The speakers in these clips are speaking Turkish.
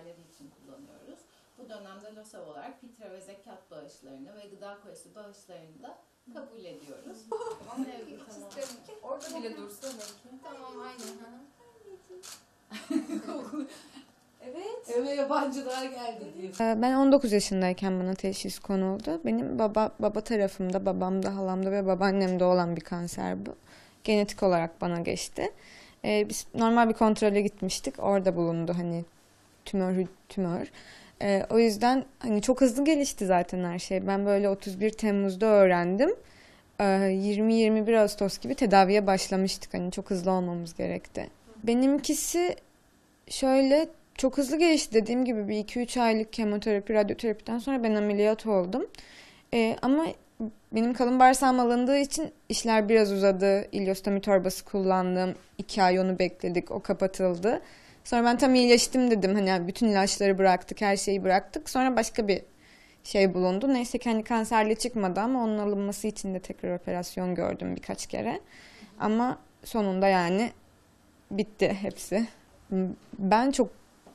kanserleri için kullanıyoruz. Bu dönemde LÖSEV olarak fitre ve zekat bağışlarını ve gıda kolisi bağışlarını da kabul ediyoruz. Tamam, Evet, hiç tamam. isterim ki orada bile dursa belki. Tamam, aynen. Evet. Eve yabancılar geldi diyor. Ben 19 yaşındayken bana teşhis konuldu. Benim baba tarafımda, babamda, halamda ve babaannemde olan bir kanser bu. Genetik olarak bana geçti. Biz normal bir kontrole gitmiştik. Orada bulundu hani tümör. O yüzden hani çok hızlı gelişti zaten her şey. Ben böyle 31 Temmuz'da öğrendim. 20-21 Ağustos gibi tedaviye başlamıştık. Hani çok hızlı olmamız gerekti. Benimkisi şöyle çok hızlı gelişti. Dediğim gibi bir 2-3 aylık kemoterapi, radyoterapiden sonra ben ameliyat oldum. Ama benim kalın bağırsağım alındığı için işler biraz uzadı. İliostomi torbası kullandım. 2 ay onu bekledik. O kapatıldı. Sonra ben tam iyileştim dedim. Hani bütün ilaçları bıraktık, her şeyi bıraktık. Sonra başka bir şey bulundu. Neyse ki hani kanserli çıkmadı ama onun alınması için de tekrar operasyon gördüm birkaç kere. Ama sonunda yani bitti hepsi. Ben çok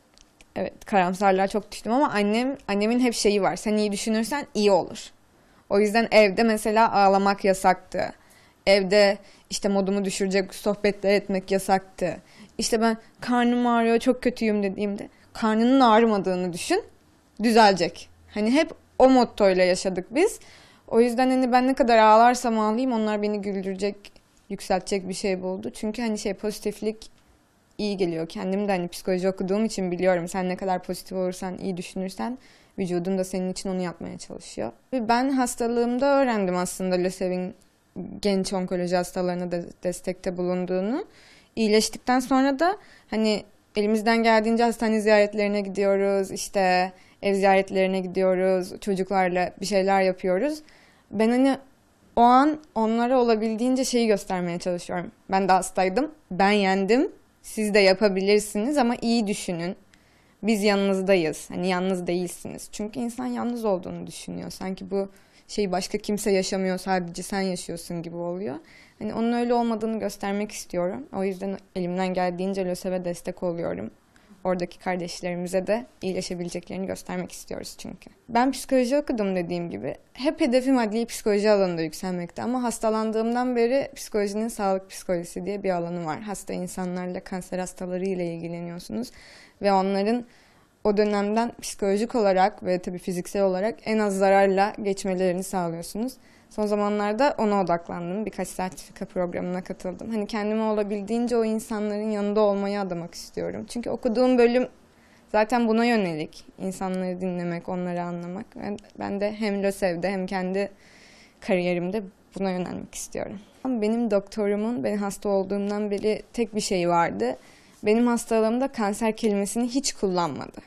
karamsarlığa çok düştüm ama annemin hep şeyi var. Sen iyi düşünürsen iyi olur. O yüzden evde mesela ağlamak yasaktı. Evde işte modumu düşürecek sohbetler etmek yasaktı. İşte ben karnım ağrıyor, çok kötüyüm dediğimde karnının ağrımadığını düşün, düzelecek. Hani hep o mottoyla yaşadık biz. O yüzden hani ben ne kadar ağlarsam ağlayayım onlar beni güldürecek, yükseltecek bir şey buldu. Çünkü hani pozitiflik iyi geliyor. Kendim de hani psikoloji okuduğum için biliyorum. Sen ne kadar pozitif olursan, iyi düşünürsen vücudun da senin için onu yapmaya çalışıyor. Ve ben hastalığımda öğrendim aslında LÖSEV'in genç onkoloji hastalarına da destekte bulunduğunu. İyileştikten sonra da hani elimizden geldiğince hastane ziyaretlerine gidiyoruz, işte ev ziyaretlerine gidiyoruz, çocuklarla bir şeyler yapıyoruz. Ben hani o an onlara olabildiğince şeyi göstermeye çalışıyorum. Ben de hastaydım, ben yendim, siz de yapabilirsiniz ama iyi düşünün. Biz yanınızdayız, hani yalnız değilsiniz. Çünkü insan yalnız olduğunu düşünüyor. Sanki bu şeyi başka kimse yaşamıyor, sadece sen yaşıyorsun gibi oluyor. Hani onun öyle olmadığını göstermek istiyorum. O yüzden elimden geldiğince LÖSEV'e destek oluyorum. Oradaki kardeşlerimize de iyileşebileceklerini göstermek istiyoruz çünkü. Ben psikoloji okudum dediğim gibi. Hep hedefim adli psikoloji alanında yükselmekte ama hastalandığımdan beri psikolojinin sağlık psikolojisi diye bir alanı var. Hasta insanlarla, kanser hastaları ile ilgileniyorsunuz ve onların o dönemden psikolojik olarak ve tabii fiziksel olarak en az zararla geçmelerini sağlıyorsunuz. Son zamanlarda ona odaklandım. Birkaç sertifika programına katıldım. Hani kendime olabildiğince o insanların yanında olmayı adamak istiyorum. Çünkü okuduğum bölüm zaten buna yönelik. İnsanları dinlemek, onları anlamak. Ben de hem LÖSEV'de hem kendi kariyerimde buna yönelmek istiyorum. Benim doktorumun ben hasta olduğumdan beri tek bir şey vardı. Benim hastalığımda kanser kelimesini hiç kullanmadı.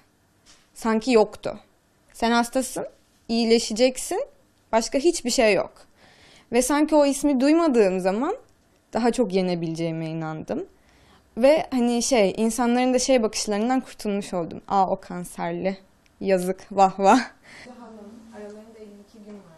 Sanki yoktu. Sen hastasın, iyileşeceksin, başka hiçbir şey yok. Ve sanki o ismi duymadığım zaman daha çok yenebileceğime inandım. Ve hani insanların da bakışlarından kurtulmuş oldum. Aa o kanserli, yazık, vah vah. Aralarında 52 gün var.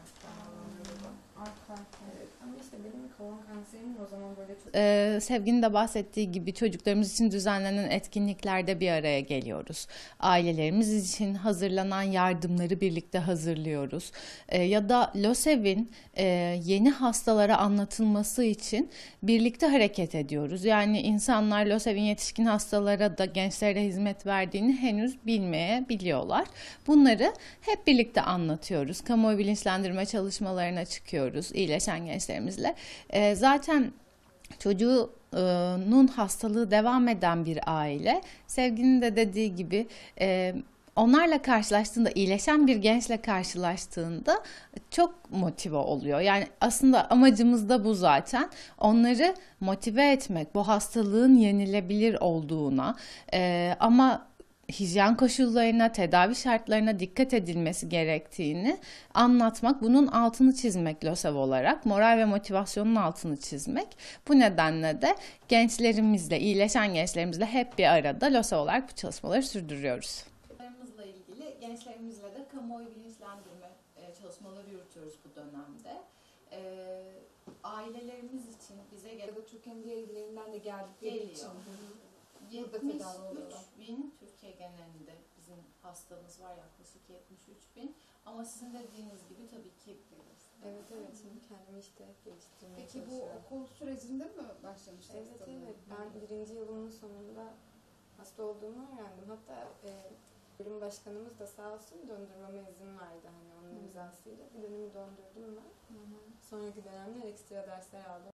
Evet. Ama işte benim kolon kanserimin o zaman böyle çok... Sevginin de bahsettiği gibi çocuklarımız için düzenlenen etkinliklerde bir araya geliyoruz. Ailelerimiz için hazırlanan yardımları birlikte hazırlıyoruz. Ya da LÖSEV'in yeni hastalara anlatılması için birlikte hareket ediyoruz. Yani insanlar LÖSEV'in yetişkin hastalara da gençlere hizmet verdiğini henüz bilmeyebiliyorlar. Bunları hep birlikte anlatıyoruz. Kamuoyu bilinçlendirme çalışmalarına çıkıyoruz iyileşen gençlerimizle. Zaten çocuğunun hastalığı devam eden bir aile, Sevginin de dediği gibi onlarla karşılaştığında, iyileşen bir gençle karşılaştığında çok motive oluyor. Yani aslında amacımız da bu zaten. Onları motive etmek, bu hastalığın yenilebilir olduğuna ama hijyen koşullarına, tedavi şartlarına dikkat edilmesi gerektiğini anlatmak, bunun altını çizmek LÖSEV olarak, moral ve motivasyonun altını çizmek. Bu nedenle de gençlerimizle, iyileşen gençlerimizle hep bir arada LÖSEV olarak bu çalışmaları sürdürüyoruz. Çocuklarımızla ilgili gençlerimizle de kamuoyu bilinçlendirme çalışmaları yürütüyoruz bu dönemde. Ailelerimiz için bize Ya da Türkiye'nin diğer illerinden de geldikleri için. 73 bin Türkiye genelinde bizim bizim hastamız var, yaklaşık 73.000. Ama sizin dediğiniz gibi tabii ki Evet, şimdi kendimi işte geliştirmeye Peki bu çalışıyorum. okul sürecinde mi başlamıştı Evet, hastalığın? ben birinci yılımın sonunda hasta olduğumu öğrendim. Hatta bölüm başkanımız da sağ olsun döndürmeme izin verdi, hani onun imzasıyla. Bir dönümü döndürdüm ben. Sonraki dönemler ekstra dersler aldım.